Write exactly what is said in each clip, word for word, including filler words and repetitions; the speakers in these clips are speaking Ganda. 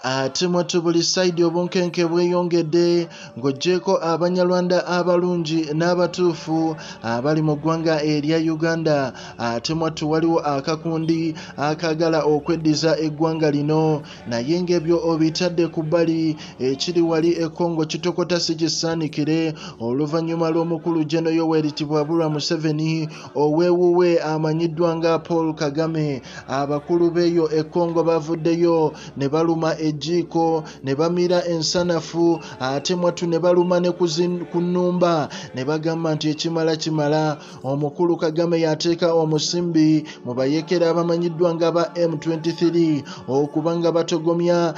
ate mwattu buli side obunkenke bweyongedde ng'oggyeko abanyarwanda abalungi n'abatuufu abali mu ggwanga erya Uganda. Ate mwattu waliwo akakundi akaagala okweddiza eggwanga lino naye ng'ebyo obitadde ku bbali, ekiri wali e Congo kitokota si kisaanikire oluvannyuma lw'omukulu Jeno Yoweri Tibwabulwa Museveni Owuwe amanyiddwa nga Paul Kagame. Abakulu b'eyo e Congo bavuddeyo ne baluma ejjiiko ne bamira ensanafu, ate mwattu ne baluma ne ku nnumba ne bagamba nti ekimala kimala. Omukulu Kagame yateeka omusimbi mu bayekera abamanyiddwa nga ba M twenty-three okubanga batogomya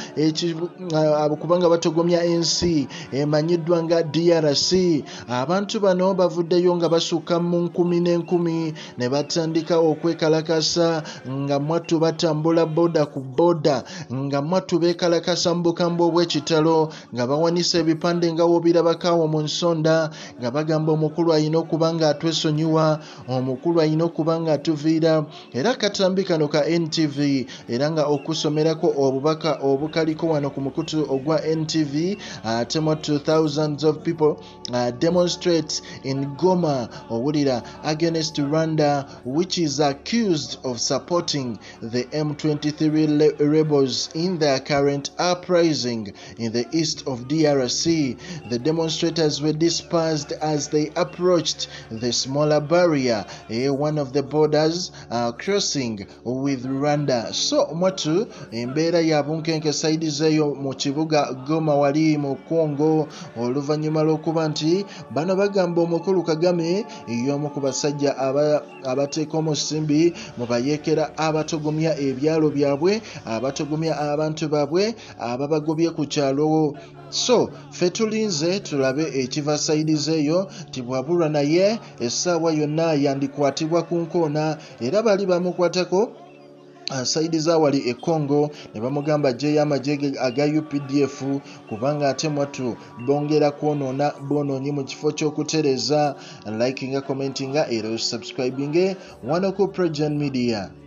okubanga batogomya ensi emanyiddwa nga D R C. Abantu bano bavuddeyo nga basukka mu nkumi n'enkumi ne batandika okwekalakasa nga mwattu batambula boda ku boda, nga mwattu beekalakasa mu bukambwe obw'ekitalo nga bawanisa ebipande nga wobirabakaawo mu nsonda nga bagamba omukulu alina okuba nga atwesonyiwa, omukulu alina okuba nga atuviira. Era akatambi kano ka N T V era nga okusomerako obubaka obukaliko wano ku mukutu ogwa N T V. Ate mwattu thousands of people uh, demonstrate in Goma, owulira, against Rwanda, which is accused of supporting the M twenty-three rebels in their current uprising in the east of D R C. The demonstrators were dispersed as they approached the smaller barrier, eh, one of the borders uh, crossing with Rwanda. So mwatu embeera ya bunkenke side zeyo mu kibuga Goma wali mu Congo oluvannyuma lw'okuba nti bano bagamba omukulu Kagame y'omu ku basajja abateeka omusimbi mu bayekera abatogomya ebyalo byabwe, abatogomya abantu baabwe, ababagobye ku kyalo. So ffe tulinze tulabe ekiva sayidi zeeyo. Tibwabulwa naye essaawa yonna yandikwatibwa ku nkoona era bali bamukwatako sayidi za wali e Congo ne bamugamba gye y'amagye aga U P D F kubanga ate mwattu bongera kwonoona boonoonyi mu kifo ky'okutereza. Likinga, commentinga era subscribinge wano ku PROJOURN Media.